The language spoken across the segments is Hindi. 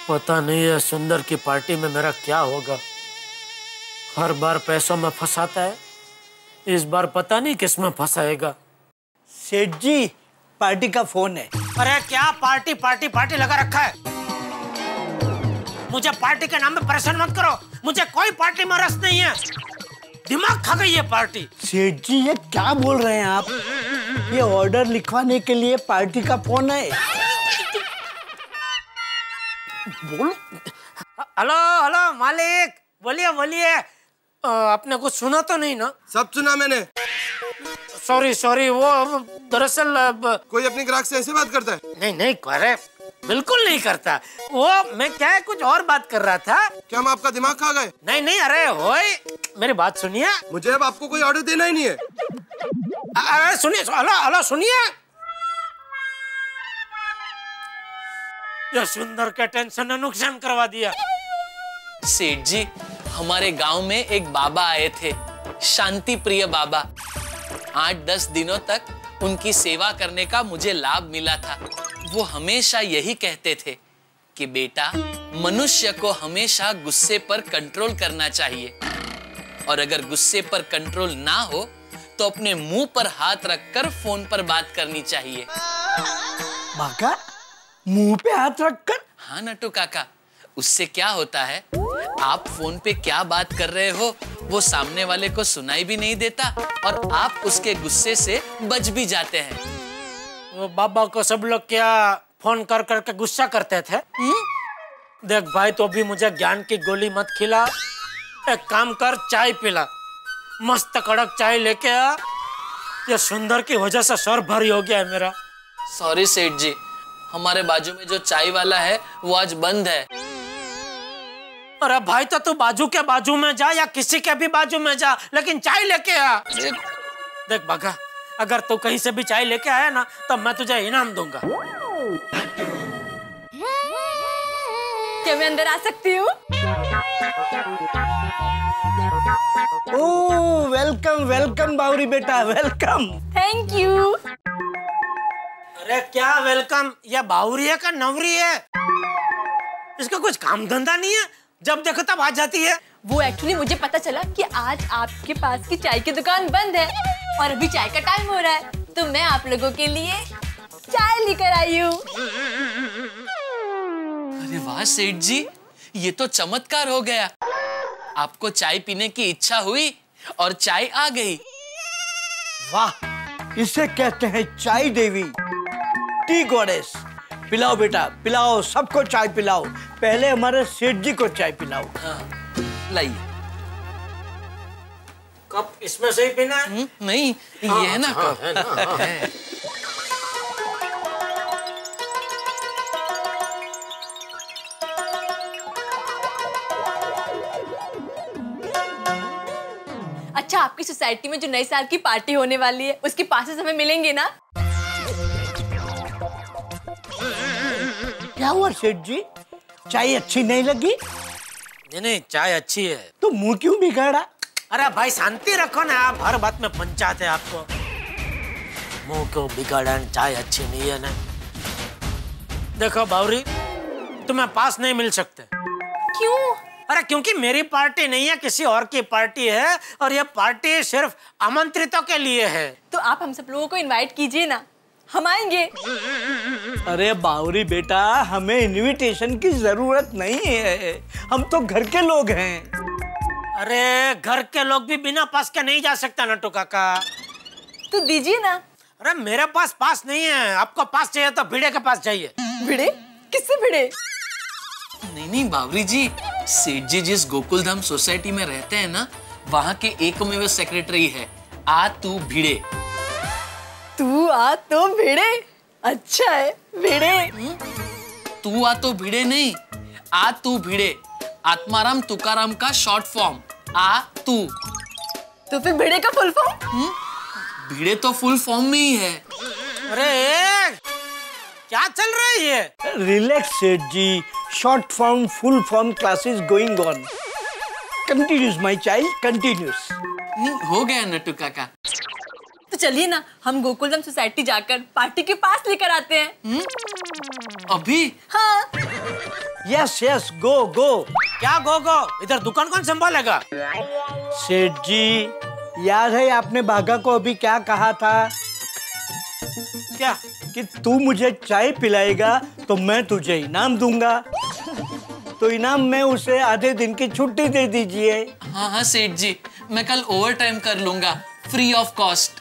पता नहीं है सुंदर की पार्टी में मेरा क्या होगा। हर बार पैसों में फंसाता है, इस बार पता नहीं किस में फंसाएगा। सेठ जी, पार्टी का फोन है। अरे क्या पार्टी पार्टी पार्टी लगा रखा है? मुझे पार्टी के नाम पे परेशान मत करो, मुझे कोई पार्टी में रस नहीं है। दिमाग खा गई ये पार्टी। सेठ जी, ये क्या बोल रहे हैं आप? ये ऑर्डर लिखवाने के लिए पार्टी का फोन है। बोलो। हेलो हेलो मालिक, बोलिए बोलिए। आपने कुछ सुना तो नहीं ना? सब सुना मैंने। सॉरी सॉरी, वो दरअसल कोई अपने ग्राहक से ऐसे बात करता है? नहीं नहीं, अरे बिल्कुल नहीं करता। वो मैं क्या है, कुछ और बात कर रहा था। क्या हम आपका दिमाग खा गए? नहीं नहीं, अरे होए, मेरी बात सुनिए। मुझे अब आपको कोई ऑर्डर देना ही नहीं है। अरे सुनिए, हेलो हेलो सुनिए। ये सुंदर के टेंशन ने नुकसान करवा दिया। सेठ जी, हमारे गांव में एक बाबा आए थे, शांति प्रिय बाबा। 8-10 दिनों तक उनकी सेवा करने का मुझे लाभ मिला था। वो हमेशा यही कहते थे कि बेटा, मनुष्य को हमेशा गुस्से पर कंट्रोल करना चाहिए, और अगर गुस्से पर कंट्रोल ना हो तो अपने मुंह पर हाथ रखकर फोन पर बात करनी चाहिए। बाका, मुंह पे हाथ रखकर? हाँ नटू काका, उससे क्या होता है, आप फोन पे क्या बात कर रहे हो वो सामने वाले को सुनाई भी नहीं देता, और आप उसके गुस्से से बच भी जाते हैं। वो बाबा को सब लोग क्या फोन कर करके गुस्सा करते थे? देख भाई, तो भी मुझे ज्ञान की गोली मत खिला। एक काम कर, चाय पिला, मस्त कड़क चाय लेके आ। ये सुंदर की वजह से सर भारी हो गया है मेरा। सॉरी सेठ जी, हमारे बाजू में जो चाय वाला है वो आज बंद है। अरे भाई, तो तू बाजू के बाजू में जा या किसी के भी बाजू में जा, लेकिन चाय लेके आ। देख बाघा, अगर तू कहीं से भी चाय लेके आया ना तो मैं तुझे इनाम दूंगा। क्या मैं अंदर आ सकती हूँ? ओह, वेलकम वेलकम बावरी बेटा, वेलकम। Thank you. अरे क्या वेलकम? ये बावरी है का नवरी है? इसका कुछ काम धंधा नहीं है, जब देखो तब आ जाती है। वो एक्चुअली मुझे पता चला कि आज आपके पास की चाय की दुकान बंद है और अभी चाय का टाइम हो रहा है, तो मैं आप लोगों के लिए चाय लेकर आई हूँ। अरे वाह सेठ जी, ये तो चमत्कार हो गया। आपको चाय पीने की इच्छा हुई और चाय आ गई। वाह, इसे कहते हैं चाय देवी, टी गॉडेस। पिलाओ बेटा, पिलाओ, सबको चाय पिलाओ। पहले हमारे सेठ जी को चाय पिलाओ। हाँ, लाइए। कप इसमें से ही पीना है? नहीं, ये है ना कप। है ना, है। अच्छा, आपकी सोसाइटी में जो नए साल की पार्टी होने वाली है, उसके पासेस हमें मिलेंगे ना? क्या हुआ सेठ जी, चाय अच्छी नहीं लगी? नहीं, चाय अच्छी है। तो मुंह क्यों बिगाड़ा? अरे भाई शांति रखो ना, आप हर बात में पंचायत है आपको। मुंह क्यों बिगाड़ा? चाय अच्छी नहीं है ना। देखो बावरी, तुम्हें पास नहीं मिल सकते। क्यों? अरे क्योंकि मेरी पार्टी नहीं है, किसी और की पार्टी है, और ये पार्टी सिर्फ आमंत्रितों के लिए है। तो आप हम सब लोगों को इनवाइट कीजिए ना, हम आएंगे। अरे बावरी बेटा, हमें इनविटेशन की जरूरत नहीं है, हम तो घर के लोग हैं। अरे घर के लोग भी बिना पास के नहीं जा सकता नटू काका। तो दीजिए ना। अरे मेरे पास पास नहीं है, आपको पास चाहिए तो भिड़े के पास जाइए। भिड़े? किससे भिड़े? नहीं बावरी जी, सेठ जी जिस गोकुल धाम सोसाइटी में रहते हैं ना, वहाँ के एकमेव सेक्रेटरी है आ तू भिड़े। तू आ तो भिड़े? अच्छा है, भिड़े। तू आ तो भिड़े नहीं, आ तू भिड़े, आत्माराम तुकाराम का शॉर्ट फॉर्म, आ तू। तो फिर भिड़े का फुल फॉर्म? भिड़े तो फुल फॉर्म में ही है। अरे क्या चल रहा है ये? Relax Seth ji, short form full form classes going on. Continues my child, continues. हो गया नटू काका। तो चलिए ना, हम गोकुलधाम सोसाइटी जाकर पार्टी के पास लेकर आते हैं। अभी? हाँ। Yes yes, go go. क्या गो गो? इधर दुकान कौन संभालेगा? सेठ जी, याद है आपने बाघा को अभी क्या कहा था? क्या? कि तू मुझे चाय पिलाएगा तो मैं तुझे इनाम दूंगा। तो इनाम में उसे आधे दिन की छुट्टी दे दीजिए। हाँ हाँ सेठ जी, मैं कल ओवर टाइम कर लूंगा, फ्री ऑफ कॉस्ट।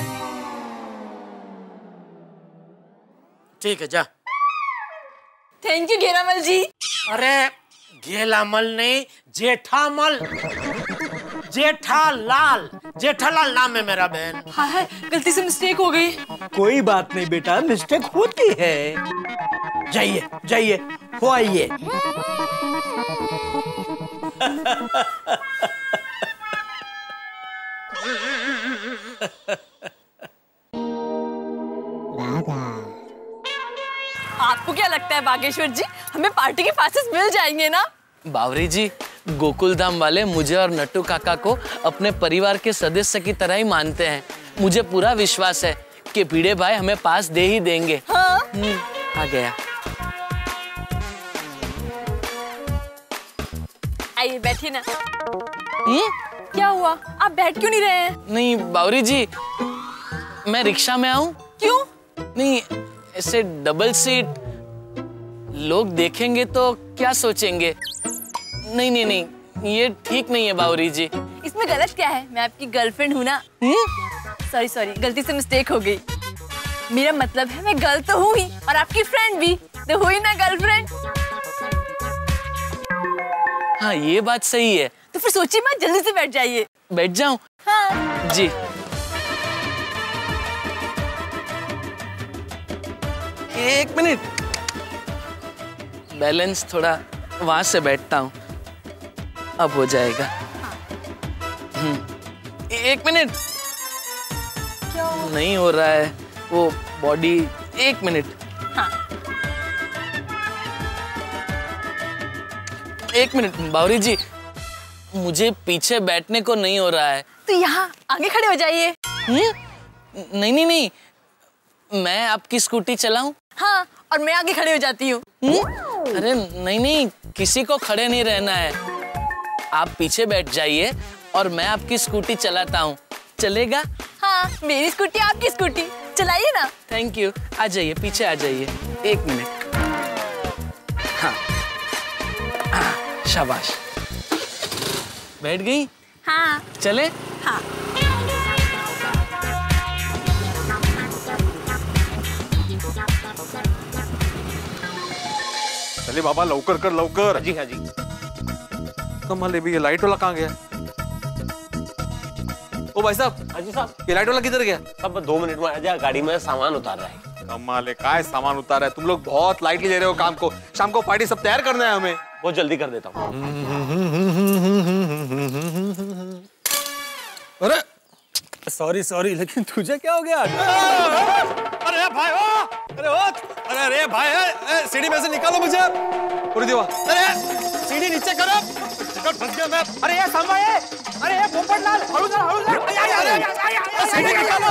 ठीक है, जा। Thank you Gheramal ji. अरे घेलामल नहीं, जेठामल। जेठालाल, जेठालाल नाम है मेरा बहन। हाँ है, गलती से मिस्टेक हो गई। कोई बात नहीं बेटा, मिस्टेक होती है। जाइए जाइए, हो आइए। आपको क्या लगता है बागेश्वर जी, हमें पार्टी के पासेस मिल जाएंगे ना? बावरी जी, गोकुल धाम वाले मुझे और नट्टू काका को अपने परिवार के सदस्य की तरह ही मानते हैं। मुझे पूरा विश्वास है कि भिड़े भाई हमें पास दे ही देंगे। हाँ। आ गया। आइए बैठिए ना। क्या हुआ, आप बैठ क्यों नहीं रहे हैं? नहीं बावरी जी, मैं रिक्शा में आऊं? क्यों? नहीं, ऐसे डबल सीट, लोग देखेंगे तो क्या सोचेंगे? नहीं नहीं नहीं, ये ठीक नहीं है बावरी जी। इसमें गलत क्या है? मैं आपकी गर्लफ्रेंड हूँ ना। सॉरी सॉरी, गलती से मिस्टेक हो गई। मेरा मतलब है मैं गर्ल तो हूँ ही और आपकी फ्रेंड भी, तो हुई ना गर्लफ्रेंड। हाँ ये बात सही है। तो फिर सोचिए मत, जल्दी से बैठ जाइए। बैठ जाऊं? हाँ। जी। एक मिनट, बैलेंस थोड़ा वहां से बैठता हूँ, अब हो जाएगा। एक मिनट। क्या हुआ? नहीं हो रहा है वो बॉडी। एक मिनट। हाँ। एक मिनट बावरी जी, मुझे पीछे बैठने को नहीं हो रहा है। तो यहाँ आगे खड़े हो जाइए। नहीं नहीं नहीं, मैं आपकी स्कूटी चलाऊं? हाँ, और मैं आगे खड़े हो जाती हूँ। अरे नहीं नहीं, किसी को खड़े नहीं रहना है। आप पीछे बैठ जाइए और मैं आपकी स्कूटी चलाता हूँ, चलेगा? हाँ, मेरी स्कूटी आपकी स्कूटी, चलाइए ना। Thank you. आ जाइए, पीछे आ जाइए। एक मिनट। हाँ, शाबाश। बैठ गई? हाँ। चले? हाँ। चले बाबा, लवकर कर लवकर। जी हाँ जी। कमाल है भी, ये लाइट वाला कहाँ गया? ओ भाई साहब। हाँ जी साहब। ये लाइट वाला किधर गया? अब 2 मिनट में आ जा, गाड़ी में सामान उतार रहा है। कमाल है, काय सामान उतारा है? तुम लोग बहुत लाइटली ले रहे हो काम को। शाम को पार्टी सब तैयार करना है हमें। बहुत जल्दी कर देता हूँ। अरे सॉरी सॉरी, लेकिन तुझे क्या हो गया? अरे भाई, अरे अरे भाई, सीढ़ी में से निकालो मुझे। पूरी दीवार। अरे सीढ़ी नीचे करो, फंस गया मैं। अरे ये सामा है, अरे ये पोपटलाल, सीढ़ी निकालो।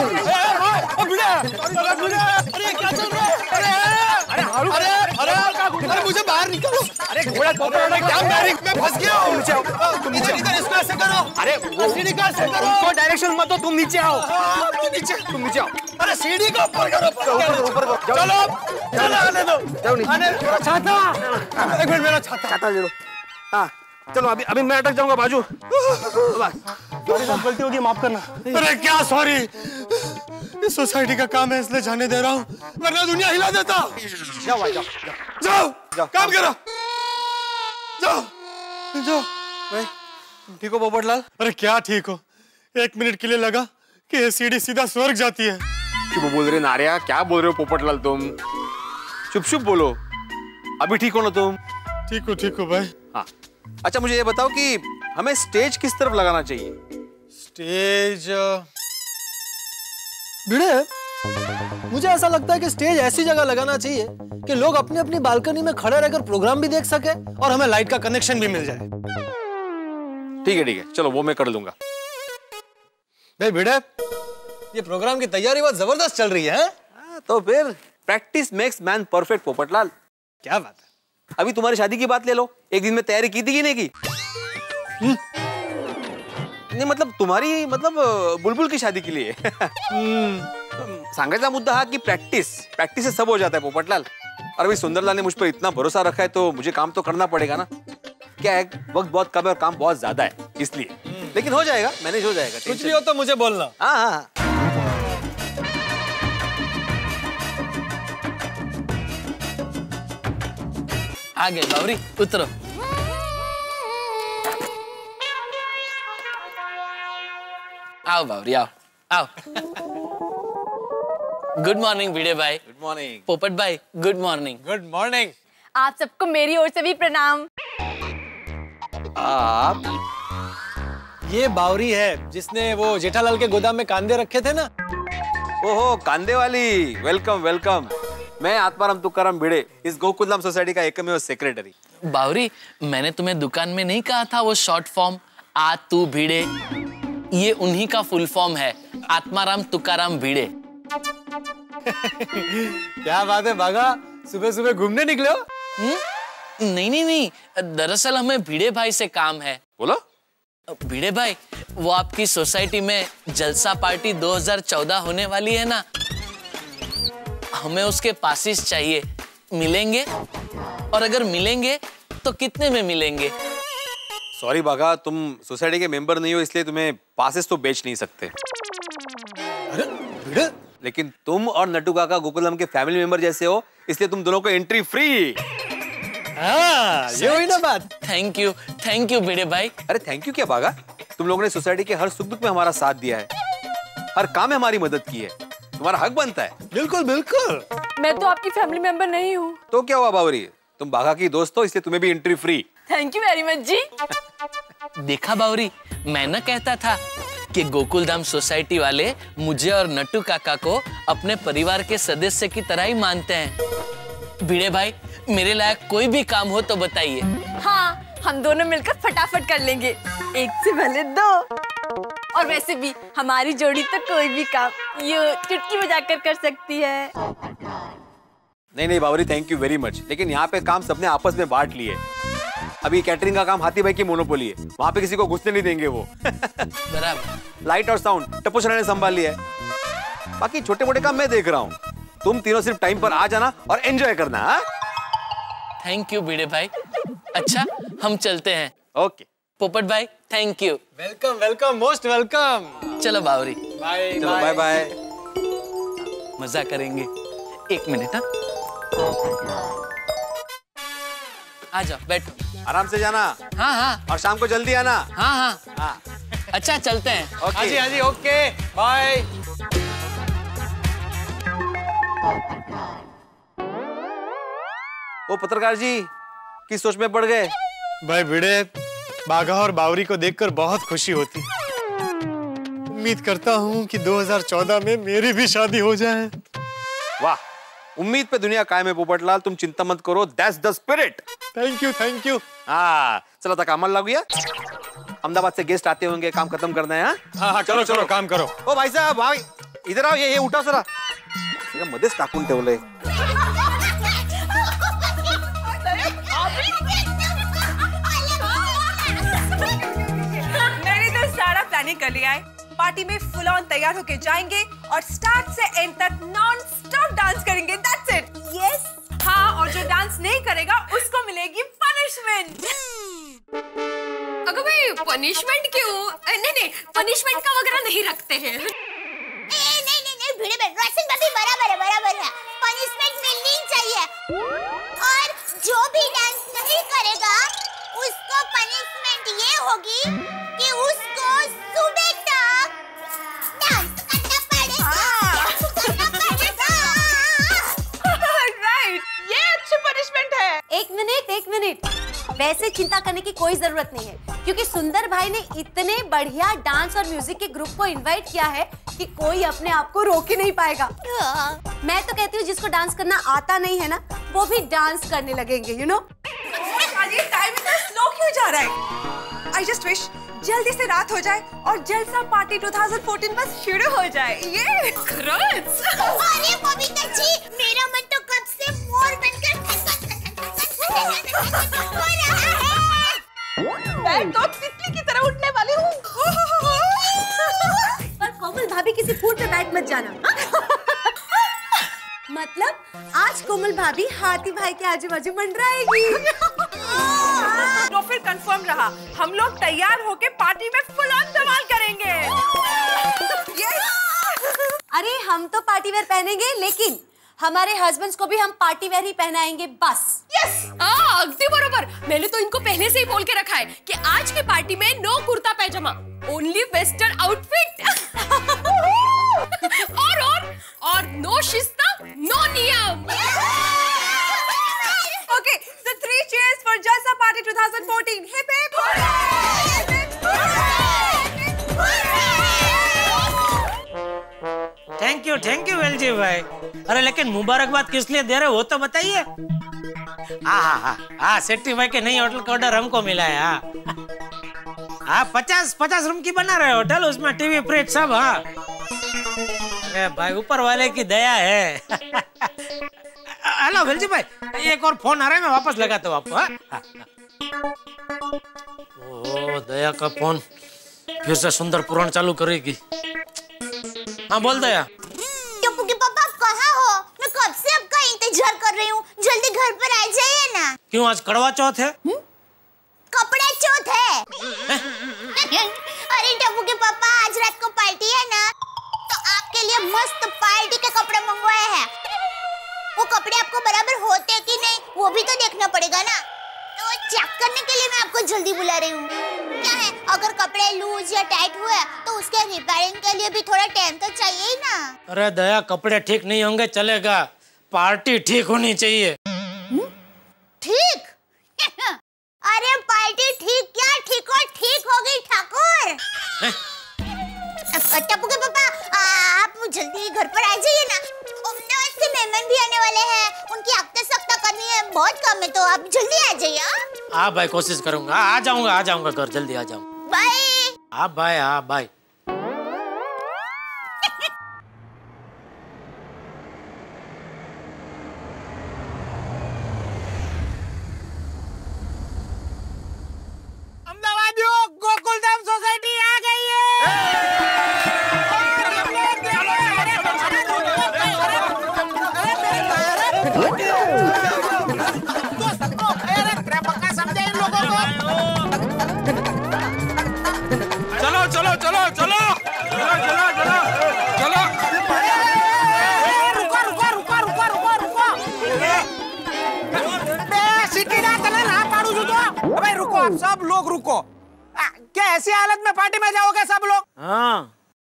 अरे क्या चल रहा है? अरे मुझे बाहर निकालो। अरे घोड़ा पोपटलाल, क्या मैं फंस गया हूँ। तुम नीचे इसको ऐसे करो। अरे सीढ़ी का ऐसे करो, उनको डायरेक्शन मत दो, तुम नीचे आओ। तुम नीचे आओ। अरे सीढ़ी को ऊपर करो, ऊपर करो। चलो आने दो, छाता। एक मिनट, मेरा छाता ले लो। हाँ चलो, अभी मैं अटक जाऊंगा बाजू। सॉरी साहब, गलती होगी, माफ करना। अरे क्या सॉरी, इस सोसाइटी का काम है इसलिए जाने दे रहा हूँ, वरना दुनिया हिला देता। जाओ भाई, जाओ जाओ, काम करो। जाओ जाओ भाई। ठीक हो पोपटलाल? अरे क्या ठीक हो, 1 मिनट के लिए लगा कि ये सीढ़ी सीधा स्वर्ग जाती है। क्यों बोल रहे नारिया, क्या बोल रहे हो पोपटलाल तुम? चुप चुप बोलो। अभी ठीक हो ना तुम? ठीक हो भाई। हाँ अच्छा, मुझे ये बताओ कि हमें स्टेज किस तरफ लगाना चाहिए? स्टेज भिड़े, मुझे ऐसा लगता है कि स्टेज ऐसी जगह लगाना चाहिए कि लोग अपनी अपनी बालकनी में खड़े रहकर प्रोग्राम भी देख सके और हमें लाइट का कनेक्शन भी मिल जाए। ठीक है, चलो वो मैं कर लूंगा। भाई भिड़े, ये प्रोग्राम की तैयारी बहुत जबरदस्त चल रही है। तो फिर practice makes man perfect Popatlal. क्या बात है। अभी तुम्हारी शादी की बात ले लो, एक दिन में तैयारी की थी कि नहीं की? नहीं मतलब तुम्हारी बुलबुल की शादी के लिए। सांगायचा मुद्दा हा की प्रैक्टिस से सब हो जाता है पोपटलाल। और अभी सुंदरलाल ने मुझ पर इतना भरोसा रखा है तो मुझे काम तो करना पड़ेगा ना। क्या है, वक्त बहुत कम है और काम बहुत ज्यादा है इसलिए, लेकिन हो जाएगा, मैनेज हो जाएगा। कुछ भी हो तो मुझे बोलना। हाँ। आगे बावरी उतरो। आओ बावरी आओ आओ। गुड मॉर्निंग भिड़े भाई। गुड मॉर्निंग पोपट भाई। Good morning. Good morning. आप सबको मेरी ओर से भी प्रणाम। आप ये बावरी है जिसने वो जेठालाल के गोदाम में कांदे रखे थे ना। ओहो कांदे वाली, वेलकम वेलकम। मैं आत्माराम तुकाराम भिड़े, इस गोकुलधाम सोसाइटी का एकमेव सेक्रेटरी। बावरी, मैंने तुम्हें दुकान में नहीं कहा था वो शॉर्ट फॉर्म आ तू भिड़े, ये उन्हीं का फुल फॉर्म है, आत्माराम तुकाराम भिड़े। क्या बात है बागा, सुबह सुबह घूमने निकले हो? नहीं, दरअसल हमें भिड़े भाई से काम है। बोलो। भिड़े भाई, वो आपकी सोसाइटी में जलसा पार्टी 2014 होने वाली है ना, हमें उसके पासिस चाहिए, मिलेंगे? और अगर मिलेंगे तो कितने में मिलेंगे? सॉरी बागा, तुम सोसाइटी के मेंबर नहीं हो इसलिए तुम्हें पासेस तो बेच नहीं सकते। अरे भिड़े, लेकिन तुम और नट्टू काका गोकुलधाम के फैमिली मेंबर जैसे हो इसलिए तुम दोनों को एंट्री फ्री। हाँ, ये हुई ना बात। थैंक यू भिड़े भाई। अरे थैंक यू क्या बागा, तुम लोगों ने सोसाइटी के हर सुख दुख में हमारा साथ दिया है, हर काम में हमारी मदद की है, तुम्हारा हक बनता है। बिल्कुल बिल्कुल। मैं तो आपकी फैमिली मेंबर नहीं हूँ। तो क्या हुआ बावरी, तुम बागा की दोस्त हो इसलिए तुम्हें भी entry free. Thank you very much जी। देखा बावरी, मैं न कहता था कि गोकुलधाम सोसाइटी वाले मुझे और नट्टू काका को अपने परिवार के सदस्य की तरह ही मानते हैं। भिड़े भाई, मेरे लायक कोई भी काम हो तो बताइए। हाँ, हम दोनों मिलकर फटाफट कर लेंगे, एक से भले दो। और वैसे भी हमारी जोड़ी तो कोई भी काम यूं चुटकी बजाकर कर सकती है। नहीं Bawri, thank you very much, लेकिन यहाँ पे काम सबने आपस में बांट लिए। अभी कैटरिंग का काम हाथी भाई की मोनोपोली है, वहाँ पे किसी को घुसने नहीं देंगे वो। बराबर। लाइट और साउंड टप्पू सर ने संभाल लिया है, बाकी छोटे मोटे काम मैं देख रहा हूँ। तुम तीनों सिर्फ टाइम पर आ जाना और एंजॉय करना। हाँ? थैंक यू भिड़े भाई। अच्छा, हम चलते हैं। ओके पोपट भाई, thank you. Welcome welcome, most welcome. चलो बावरी, बाय। चलो बाय बाय। मजा करेंगे। एक मिनट। आ जाओ, बैठो। आराम से जाना। हाँ। और शाम को जल्दी आना। हाँ। अच्छा, चलते हैं। ओके। हाँ जी, ओके, बाय। ओ पत्रकार जी, किस सोच में पड़ गए? भाई भिड़े, बागा और बावरी को देखकर बहुत खुशी होती। उम्मीद करता हूँ कि 2014 में मेरी भी शादी हो जाए। वाह, उम्मीद पे दुनिया कायम है पोपटलाल, तुम चिंता मत करो, that's the spirit. Thank you. हाँ, चलो तक अमल लागू गया। अहमदाबाद से गेस्ट आते होंगे, काम खत्म करना है। हाँ, चलो काम करो। ओ भाई साहब, भाई इधर आओ, ये उठा जरा, मध्येच टाकून ठेवलंय। मैंने तो सारा प्लानिंग कर लिया है। पार्टी में फुल ऑन तैयार होके जाएंगे और स्टार्ट से एंड तक नॉन स्टॉप डांस करेंगे। That's it. यस। हाँ, और जो डांस नहीं करेगा उसको मिलेगी पनिशमेंट। अगर भाई पनिशमेंट क्यों? नहीं, पनिशमेंट का वगैरह नहीं रखते हैं। नहीं भिड़े में ड्रेसिंग का भी बराबर है। पनिशमेंट मिलनी चाहिए। और जो भी डांस नहीं करेगा उसको पनिशमेंट ये होगी कि उसको सुबह तक डांस करना पड़ेगा। राइट, ये अच्छी पनिशमेंट है। एक मिनट। वैसे चिंता करने की कोई जरूरत नहीं है, क्योंकि सुंदर भाई ने इतने बढ़िया डांस और म्यूजिक के ग्रुप को इनवाइट किया है कि कोई अपने आप को रोक ही नहीं पाएगा। मैं तो कहती हूँ जिसको डांस करना आता नहीं है ना, वो भी डांस करने लगेंगे, यू नो। ये टाइम इतना स्लो क्यों जा रहा है? आई जस्ट विश जल्दी से रात हो जाए और जलसा पार्टी 2014 बस शुरू हो जाए। ये क्रंच। अरे बबीता जी, मेरा मन तो कब से मोर बनकर मत जाना। मतलब आज कोमल भाभी हाथी भाई के आजू बाजू मंडराएगी। तो फिर कंफर्म रहा, हम लोग तैयार होके पार्टी में फुल ऑन धमाल करेंगे। अरे हम तो पार्टी वेयर पहनेंगे, लेकिन हमारे हस्बैंड्स को भी हम पार्टी वेयर ही पहनाएंगे बस। यस, अगदी बरोबर। मैंने तो इनको पहले से ही बोल के रखा है कि आज की पार्टी में no kurta pyjama, only western outfit. और नो शिस्ता, नो नियम। Okay, so 3 cheers for Jalsa Party 2014. Hip hip hooray! Thank you Velji भाई। अरे लेकिन मुबारकबाद किस लिए दे रहे हो वो तो बताइए। हाँ, सेट्टी भाई के नई होटल का ऑर्डर हमको मिला है। हाँ, 50 रूम की बना रहे होटल, उसमें टीवी फ्रिज सब। हाँ अरे भाई ऊपर वाले की दया है। हेलो वेलजी भाई, एक और फोन आ रहा है, मैं वापस लगाता हूँ आपको। ओ दया का फोन फिर से सुंदर पुराण चालू करेगी। हाँ बोल दया। टप्पू के पापा आप कहाँ हो? मैं कब से आपका इंतजार कर रही हूँ, जल्दी घर पर आ जाइए ना। क्यों आज कड़वा चौथ है? कपड़ा चौथ है। अरे टप्पू के पापा आज रात को पार्टी है ना, तो आपके लिए मस्त पार्टी के कपड़े मंगवाए हैं। वो कपड़े आपको बराबर होते कि नहीं वो भी तो देखना पड़ेगा ना, तो चेक करने के लिए मैं आपको जल्दी बुला रही हूँ। क्या है, अगर कपड़े लूज या टाइट हुए तो उसके रिपेयरिंग के लिए भी थोड़ा टाइम तो चाहिए ही ना। अरे दया कपड़े ठीक नहीं होंगे चलेगा, पार्टी ठीक होनी चाहिए। ठीक? अरे पार्टी ठीक क्या, ठीक हो गई ठाकुर। टप्पू के पापा आप जल्दी घर पर आ जाइए ना, अहमदाबाद से मेहमान भी आने वाले हैं, उनकी आख्ता सख्ता करनी है, बहुत काम है, तो आप जल्दी आ जाइए। हाँ भाई कोशिश करूंगा, आ जाऊंगा घर, जल्दी आ जाऊंगा। बाय। हाँ बाय। अहमदाबादियों, गोकुलधाम सोसाइटी आ गई है। चलो। सिटी ना चले ना पाड़ू जो तो। अबे रुको, आप सब लोग रुको। क्या ऐसी हालत में पार्टी में जाओगे सब लोग? हाँ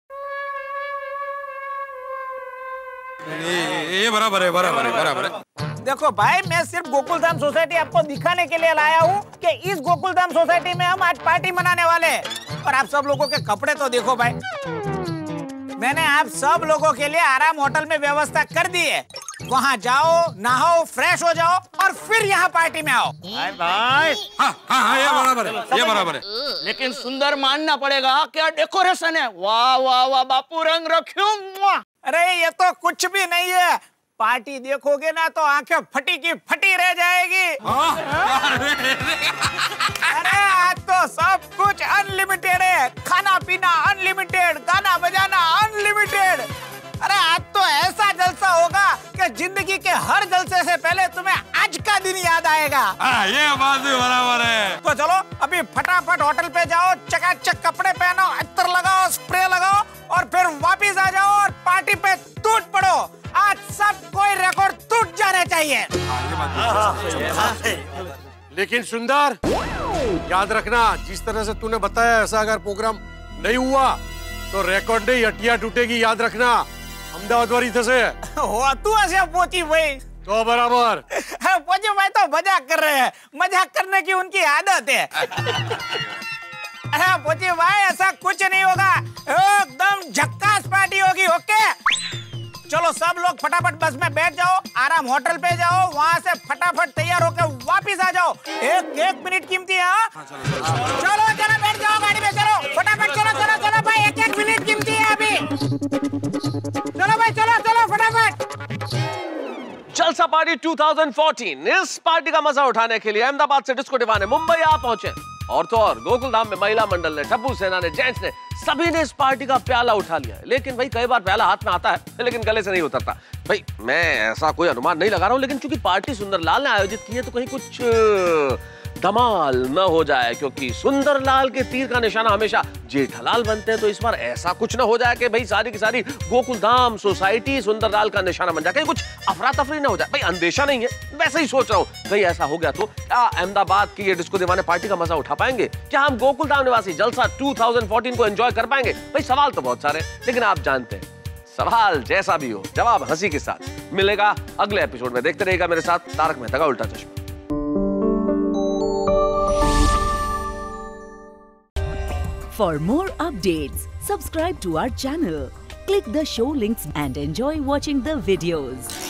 ये बराबर है। देखो भाई, मैं सिर्फ गोकुलधाम सोसाइटी आपको दिखाने के लिए लाया हूँ कि इस गोकुलधाम सोसाइटी में हम आज पार्टी मनाने वाले हैं। और आप सब लोगों के कपड़े तो देखो भाई, मैंने आप सब लोगों के लिए आराम होटल में व्यवस्था कर दी है। वहाँ जाओ, नहाओ, फ्रेश हो जाओ और फिर यहाँ पार्टी में आओ। भाई हाँ ये बराबर है। लेकिन सुंदर मानना पड़ेगा, क्या डेकोरेशन है। वाह बापू, रंग रख्यूं। अरे ये तो कुछ भी नहीं है, पार्टी देखोगे ना तो आंखें फटी की फटी रह जाएगी। अरे आज तो सब कुछ अनलिमिटेड है, खाना पीना अनलिमिटेड, गाना बजाना अनलिमिटेड। अरे आज तो ऐसा जलसा होगा कि जिंदगी के हर जलसे से पहले तुम्हें आज का दिन याद आएगा। ये बात भी बराबर है। तो चलो अभी फटाफट होटल पे जाओ, चकाचक कपड़े पहनो, अत्तर लगाओ, स्प्रे लगाओ और फिर वापिस आ जाओ और पार्टी पे टूट पड़ो। आज सब कोई रिकॉर्ड टूट जाने चाहिए। लेकिन सुंदर याद रखना, जिस तरह से तूने बताया ऐसा अगर प्रोग्राम नहीं हुआ तो रिकॉर्ड नहीं, हटिया टूटेगी। याद रखना, अहमदाबाद वाली से हो तू ऐसे पोची भाई तो बराबर। पोची भाई तो मजाक कर रहे हैं, मजाक करने की उनकी आदत है। अरे पोची भाई ऐसा कुछ नहीं होगा, एकदम झक्कास पार्टी होगी। ओके चलो सब लोग फटाफट बस में बैठ जाओ, आराम होटल पे जाओ, वहाँ से फटाफट तैयार होकर वापिस आ जाओ। एक मिनट कीमती है। चलो बैठ जाओ गाड़ी में, चलो फटाफट, चलो भाई, एक मिनट कीमती है अभी। चलो भाई, चलो फटाफट। जलसा पार्टी 2014, इस पार्टी का मजा उठाने के लिए अहमदाबाद से डिस्को डिवाने मुंबई आ पहुंचे। और तो और गोकुल धाम में महिला मंडल ने, टप्पू सेना ने, जेंट्स ने, सभी ने इस पार्टी का प्याला उठा लिया है। लेकिन भाई कई बार प्याला हाथ में आता है लेकिन गले से नहीं उतरता। भाई मैं ऐसा कोई अनुमान नहीं लगा रहा हूँ, लेकिन चूंकि पार्टी सुंदरलाल ने आयोजित की है तो कहीं कुछ धमाल न हो जाए, क्योंकि सुंदरलाल के तीर का निशाना हमेशा जेठालाल बनते हैं। तो इस बार ऐसा कुछ न हो जाए कि भाई सारी की सारी गोकुल धाम सोसाइटी सुंदरलाल का निशाना बन जाए, कहीं कुछ अफरा तफरी न हो जाए। भाई अंदेशा नहीं है, वैसे ही सोच रहा हूँ कहीं ऐसा हो गया तो क्या अहमदाबाद की ये डिस्को दीवाने पार्टी का मजा उठा पाएंगे? क्या हम गोकुल धाम निवासी जलसा 2014 को एंजॉय कर पाएंगे? भाई सवाल तो बहुत सारे, लेकिन आप जानते हैं सवाल जैसा भी हो जवाब हंसी के साथ मिलेगा अगले एपिसोड में। देखते रहिएगा मेरे साथ तारक मेहता का उल्टा चश्मा। For more updates, subscribe to our channel, click the show links and enjoy watching the videos.